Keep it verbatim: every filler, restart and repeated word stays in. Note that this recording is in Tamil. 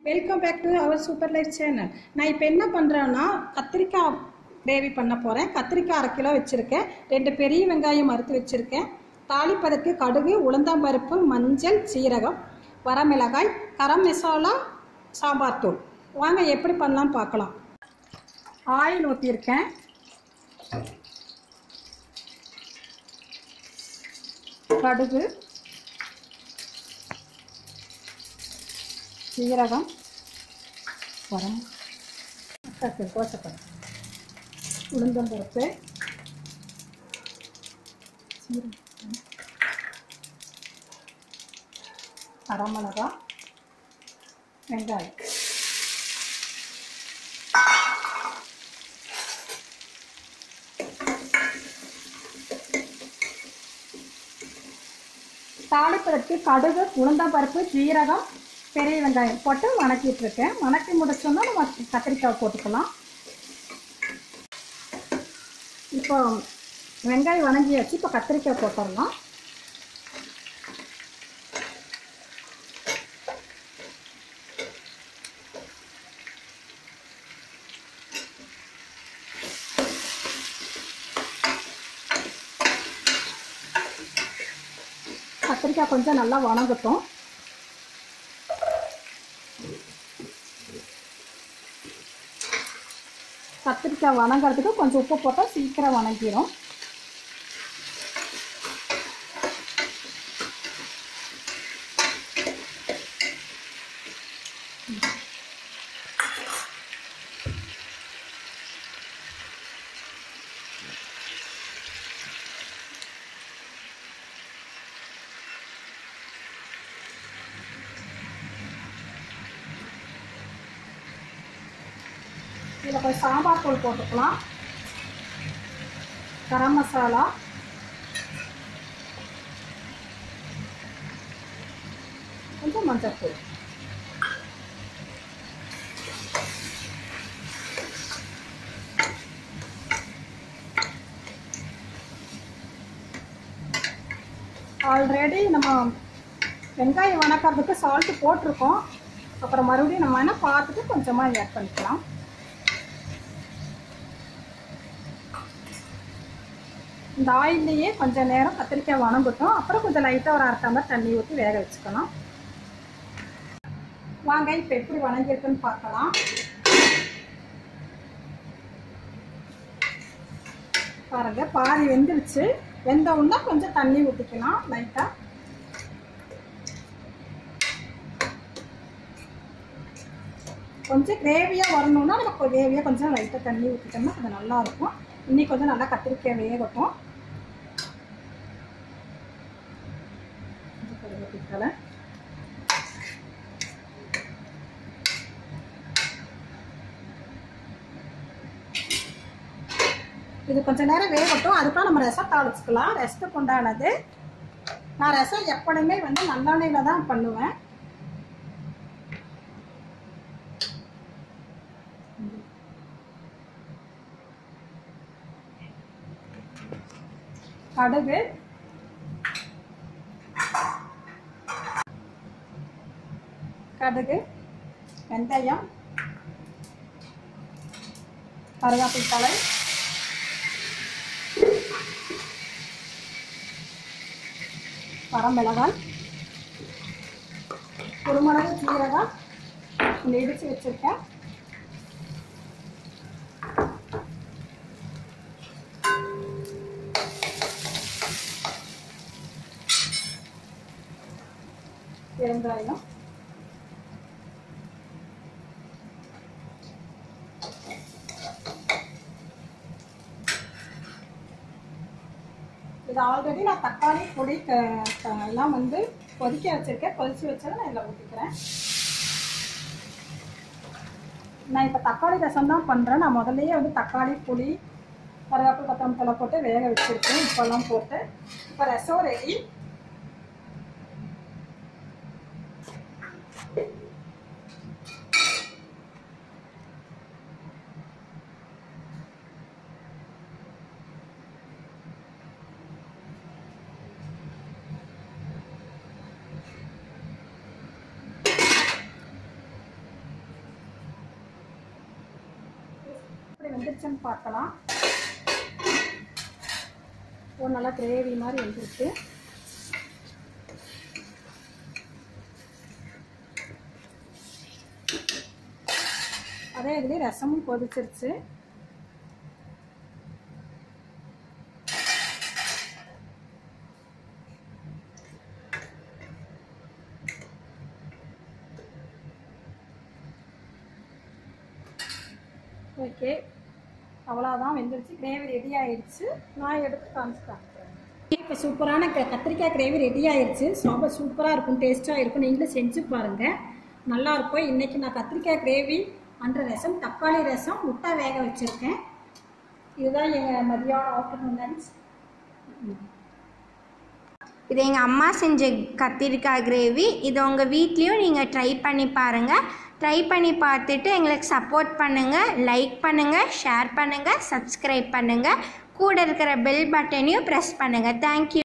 Welcome back to our super life channel. நான் இப்போ என்ன பண்ணுறேன்னா கத்திரிக்காய் கிரேவி பண்ண போகிறேன். கத்திரிக்காய் அரை கிலோ வச்சுருக்கேன். ரெண்டு பெரிய வெங்காயம் அறுத்து வச்சுருக்கேன். தாளிப்பதற்கு கடுகு, உளுந்தம்பருப்பு, மஞ்சள், சீரகம், வரமிளகாய், கரம் மசாலா, சாம்பார் தூள். வாங்க எப்படி பண்ணலாம் பார்க்கலாம். ஆயில் ஊற்றியிருக்கேன். கடுகு, சீரகம், வரம் கோசப்பருப்பு, உளுந்தம்பருப்பு, சீரகம், வரமிளகா, வெங்காயம். தாளிப்பதற்கு கடுகு, உளுந்தம்பருப்பு, ஜீரகம், பெரிய வெங்காயம் போட்டு வணக்கிட்டு இருக்கேன். வணக்கி முடிச்சோன்னா நம்ம கத்திரிக்காய் போட்டுக்கலாம். இப்போ வெங்காயம் வணங்கியாச்சு. இப்போ கத்திரிக்காய் போட்டுடலாம். கத்திரிக்காய் கொஞ்சம் நல்லா வணங்கட்டும். கத்திரிக்காய் வணங்கிறதுக்கு கொஞ்சம் உப்பு போட்டால் சீக்கிரம் வணங்கிடும். இதில் கொஞ்சம் சாம்பார் தூள் போட்டுக்கலாம். கரம் மசாலா, கொஞ்சம் மஞ்சள் தூள். ஆல்ரெடி நம்ம வெங்காயம் வணக்கிறதுக்கு சால்ட்டு போட்டிருக்கோம். அப்புறம் மறுபடியும் நம்ம என்ன பார்த்துட்டு கொஞ்சமாக ஆட் பண்ணிக்கலாம். இந்த ஆயிலையே கொஞ்சம் நேரம் கத்திரிக்காய் வணங்கட்டும். அப்புறம் கொஞ்சம் லைட்டாக ஒரு அரை டம்ளர் தண்ணி ஊற்றி வேக வச்சுக்கலாம். வாங்க இப்போ எப்படி வணங்கியிருக்குன்னு பார்க்கலாம். பாருங்க, பாதி வெந்துருச்சு. வெந்த உடனே கொஞ்சம் தண்ணி ஊற்றிக்கலாம் லைட்டாக. கொஞ்சம் கிரேவியாக வரணும்னா நம்ம கிரேவியாக கொஞ்சம் லைட்டாக தண்ணி ஊற்றிட்டோம்னா அது நல்லாயிருக்கும். இன்னைக்கு கொஞ்சம் நல்லா கத்திரிக்காய் வேகட்டும். இது கொஞ்சம் நேரம் வேகட்டும். அதுக்கப்புறம் நம்ம ரசம் தாளிச்சுக்கலாம். ரசத்துக்கு உண்டானது நான் ரசம் எப்பவுமே வந்து நல்லெண்ணெயில தான் பண்ணுவேன். கடுகு, கடுகு, வெந்தயம், கருவேப்பிலை தழை, வரமிளகாய், குருமிளகு, சீரகம் இந்த இடித்து வச்சிருக்கேன். பெருங்காயம், இது ஆல்ரெடி நான் தக்காளி பொடி எல்லாம் வந்து கொதிக்க வச்சிருக்கேன். கொதிச்சு வச்சதை நான் இதில் ஊற்றிக்கிறேன். நான் இப்போ தக்காளி ரசம் தான் பண்ணுறேன். நான் முதல்லையே வந்து தக்காளி, புளி, கருவேப்பிலை, கொத்தமல்லி தழை போட்டு வேக வச்சுருக்கேன். இப்போல்லாம் போட்டு இப்போ ரசம் ரெடி. வெந்துருச்சுன்னு பார்க்கலாம். ஒரு நல்லா கிரேவி மாதிரி வெந்துருச்சு. அதே இதுலேயே ரசமும் கொதிச்சிருச்சு. ஓகே, அவ்வளோதான், வெந்துருச்சு. கிரேவி ரெடி ஆயிடுச்சு. நான் எடுத்து காமிச்சிட்டேன். இப்போ சூப்பரான க கத்திரிக்காய் கிரேவி ரெடி ஆயிடுச்சு. ரொம்ப சூப்பராக இருக்கும், டேஸ்ட்டாக இருக்கும். நீங்களும் செஞ்சு பாருங்கள், நல்லாயிருக்கும். இன்றைக்கி நான் கத்திரிக்காய் கிரேவி அன்ற ரசம், தக்காளி ரசம், முட்டை வேக வச்சுருக்கேன். இதுதான் எங்கள் மதியானம் ஆஃப்டர்நூன் லன்ச். இது எங்கள் அம்மா செஞ்ச கத்திரிக்காய் கிரேவி. இது உங்கள் வீட்லேயும் நீங்கள் ட்ரை பண்ணி பாருங்கள். ட்ரை பண்ணி பார்த்துட்டு எங்களுக்கு சப்போர்ட் பண்ணுங்கள், லைக் பண்ணுங்கள், ஷேர் பண்ணுங்கள், சப்ஸ்கிரைப் பண்ணுங்கள். கூட இருக்கிற பெல் பட்டனையும் ப்ரெஸ் பண்ணுங்கள். தேங்க்யூ.